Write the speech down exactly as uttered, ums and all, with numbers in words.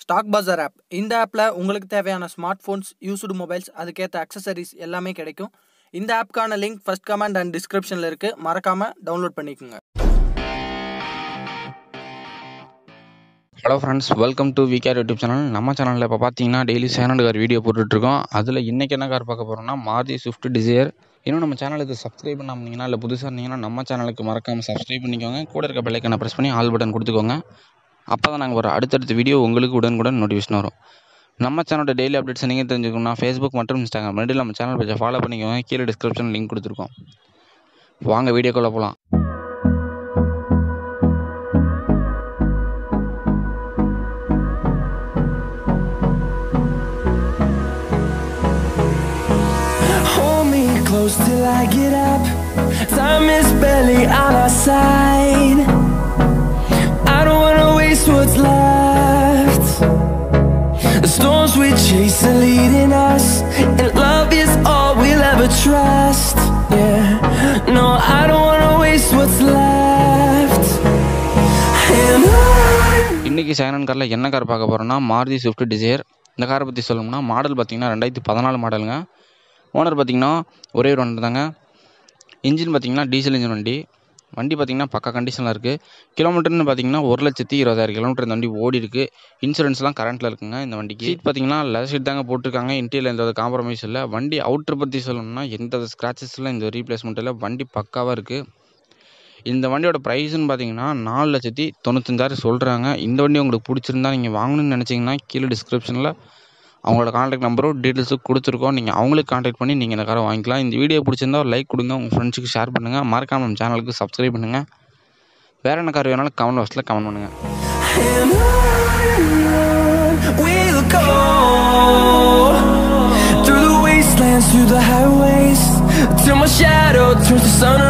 Stock பஜார் app. இந்த ஆப்பில் உங்களுக்கு தேவையான ஸ்மார்ட் ஃபோன்ஸ், யூஸ்டு மொபைல்ஸ், அதுக்கேற்ற அக்சசரிஸ் எல்லாமே கிடைக்கும். இந்த ஆப்க்கான லிங்க் ஃபர்ஸ்ட் கமெண்ட் அண்ட் டிஸ்கிரிப்ஷனில் இருக்குது. மறக்காமல் டவுன்லோட் பண்ணிக்கோங்க. Hello friends, welcome to VCare YouTube channel. நம்ம சேனலில் இப்போ பார்த்தீங்கன்னா டெய்லி செகண்ட் கார் வீடியோ போட்டுட்ருக்கோம். அதில் இன்றைக்கி என்ன கார் பார்க்க போகிறோம்னா மாருதி ஸ்விஃப்ட் டிசையர். இன்னும் நம்ம சேனலுக்கு சப்ஸ்கிரைப் பண்ணாமீங்கன்னா இல்லை புதுசாக இருந்தீங்கன்னா நம்ம சேனலுக்கு மறக்காமல் சப்ஸ்கிரைப் பண்ணிக்கோங்க. கூட இருக்க பெல்லைக்கான ப்ரெஸ் பண்ணி ஆல் பட்டன் கொடுத்துக்கோங்க. அப்போ தான் நாங்கள் ஒரு அடுத்தடுத்த வீடியோ உங்களுக்கு உடனுக்குடன் நோட்டிஃபிகேஷன் வரும். நம்ம சேனலோட டெய்லி அப்டேட்ஸ் நீங்கள் தெரிஞ்சுக்கணும்னா ஃபேஸ்புக் மற்றும் இன்ஸ்டாகிராம் ரெண்டில் நம்ம சேனல் பேஜை ஃபாலோ பண்ணிக்கோங்க. கீழே டிஸ்கிரிப்ஷன் லிங்க் கொடுத்துருக்கோம். வாங்க வீடியோக்குள்ளே போகலாம். Close till I get up. Time is barely on our side. I don't wanna waste what's left. The storms we chase are leading us, and love is all we'll ever trust. Yeah, no, I don't wanna waste what's left. And on. இன்றைக்கி second காரில் என்ன car பார்க்க போகிறோம்னா Maruti Swift desire. இந்த காரை பற்றி சொல்லணும்னா model பார்த்திங்கன்னா ரெண்டாயிரத்தி பதினாலு மாடலுங்க. ஓனர் பார்த்திங்கன்னா ஒரே ஒரு ஒன்று தாங்க. இன்ஜின் பார்த்திங்கன்னா டீசல் இன்ஜின் வண்டி. வண்டி பார்த்திங்கன்னா பக்கா கண்டிஷனில் இருக்குது. கிலோமீட்டர்னு பார்த்திங்கன்னா ஒரு லட்சத்தி இருபதாயிரம் கிலோமீட்டர் இந்த வண்டி ஓடி இருக்குது. இன்சூரன்ஸ்லாம் கரண்ட்டில் இருக்குங்க இந்த வண்டிக்கு. சீட் பார்த்திங்கன்னா லெதர் சீட் தாங்க போட்டிருக்காங்க. இன்டீரியல் எந்த காம்ப்ரமைஸ் இல்லை. வண்டி அவுட்ரு பற்றி சொல்லணும்னா எந்த ஸ்க்ராச்சஸ்லாம் இந்த ரீப்ளேஸ்மெண்ட் இல்லை. வண்டி பக்காவாக இருக்குது. இந்த வண்டியோட ப்ரைஸ்ன்னு பார்த்தீங்கன்னா நாலு லட்சத்தி தொண்ணூத்தஞ்சாயிரம் சொல்கிறாங்க. இந்த வண்டி உங்களுக்கு பிடிச்சிருந்தா நீங்கள் வாங்கணும்னு நினச்சிங்கன்னா கீழே டிஸ்கிரிப்ஷனில் அவங்களோட கான்டாக்ட் நம்பரும் டீட்டெயில்ஸும் கொடுத்துருக்கோம். நீங்கள் அவங்களுக்கு கான்டாக்ட் பண்ணி நீங்கள் இந்த காரை வாங்கிக்கலாம். இந்த வீடியோ பிடிச்சிருந்தா ஒரு லைக் கொடுங்க, உங்கள் ஃப்ரெண்ட்ஸுக்கு ஷேர் பண்ணுங்கள். மறக்காம நம்ம சேனலுக்கு சப்ஸ்கிரைப் பண்ணுங்கள். வேறு என்ன கார் வேணாலும் கமெண்ட் பாக்ஸில் கமெண்ட் பண்ணுங்கள். Through the wastelands, through the highways, till my shadow turns to sun